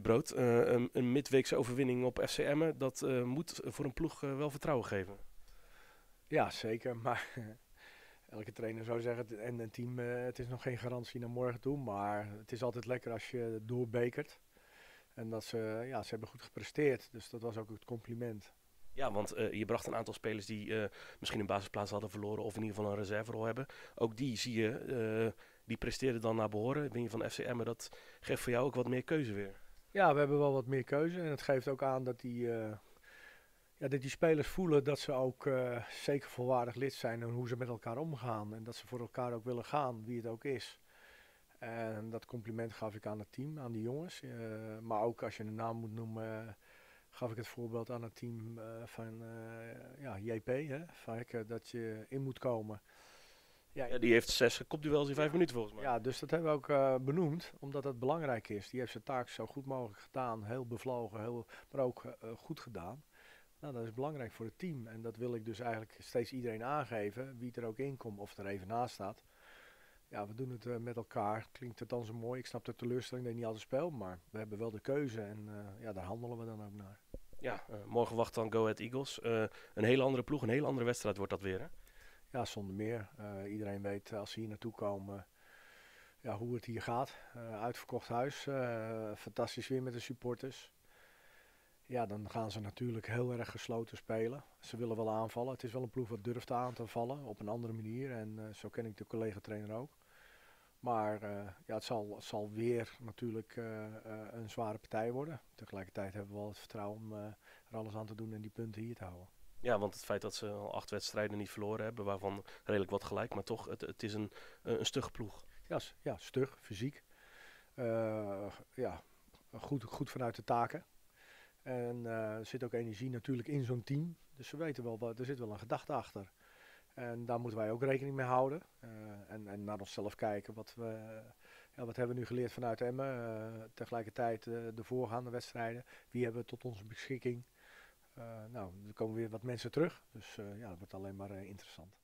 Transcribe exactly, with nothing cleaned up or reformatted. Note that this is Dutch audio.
brood. Uh, een, een midweekse overwinning op F C Emmen, dat uh, moet voor een ploeg uh, wel vertrouwen geven. Ja, zeker. Maar elke trainer zou zeggen, en een team, uh, het is nog geen garantie naar morgen toe. Maar het is altijd lekker als je doorbekert. En dat ze, ja, ze hebben goed gepresteerd. Dus dat was ook het compliment. Ja, want uh, je bracht een aantal spelers die uh, misschien een basisplaats hadden verloren of in ieder geval een reserverol hebben. Ook die zie je, uh, die presteerden dan naar behoren. Win je van F C Emmen, dat geeft voor jou ook wat meer keuze weer. Ja, we hebben wel wat meer keuze. En het geeft ook aan dat die, uh, ja, dat die spelers voelen dat ze ook uh, zeker volwaardig lid zijn en hoe ze met elkaar omgaan. En dat ze voor elkaar ook willen gaan, wie het ook is. En dat compliment gaf ik aan het team, aan die jongens. Uh, maar ook als je een naam moet noemen, uh, gaf ik het voorbeeld aan het team uh, van uh, ja, J P. Hè? Van, uh, dat je in moet komen. Ja, ja, die heeft zes kopduels in vijf ja, minuten volgens mij. Ja, dus dat hebben we ook uh, benoemd, omdat dat belangrijk is. Die heeft zijn taak zo goed mogelijk gedaan, heel bevlogen, heel, maar ook uh, goed gedaan. Nou, dat is belangrijk voor het team. En dat wil ik dus eigenlijk steeds iedereen aangeven, wie er ook in komt of er even naast staat. Ja, we doen het uh, met elkaar. Klinkt het dan zo mooi. Ik snap de teleurstelling dat je niet altijd speelt, maar we hebben wel de keuze en uh, ja, daar handelen we dan ook naar. Ja, uh, morgen wacht dan Go Ahead Eagles. Uh, een hele andere ploeg, een hele andere wedstrijd wordt dat weer, hè? Ja, zonder meer. Uh, iedereen weet uh, als ze hier naartoe komen uh, ja, hoe het hier gaat. Uh, uitverkocht huis, uh, fantastisch weer met de supporters. Ja, dan gaan ze natuurlijk heel erg gesloten spelen. Ze willen wel aanvallen. Het is wel een ploeg wat durft aan te vallen op een andere manier. En uh, zo ken ik de collega-trainer ook. Maar uh, ja, het zal, het zal weer natuurlijk uh, uh, een zware partij worden. Tegelijkertijd hebben we wel het vertrouwen om uh, er alles aan te doen en die punten hier te houden. Ja, want het feit dat ze al acht wedstrijden niet verloren hebben, waarvan redelijk wat gelijk, maar toch, het, het is een, een stugge ploeg. Ja, ja, stug, fysiek. Uh, ja, goed, goed vanuit de taken. En uh, er zit ook energie natuurlijk in zo'n team. Dus ze weten wel, er zit wel een gedachte achter. En daar moeten wij ook rekening mee houden. Uh, en, en naar onszelf kijken. Wat, we, ja, wat hebben we nu geleerd vanuit Emmen? Uh, tegelijkertijd uh, de voorgaande wedstrijden. Wie hebben we tot onze beschikking? Uh, nou, er komen weer wat mensen terug. Dus uh, ja, dat wordt alleen maar uh, interessant.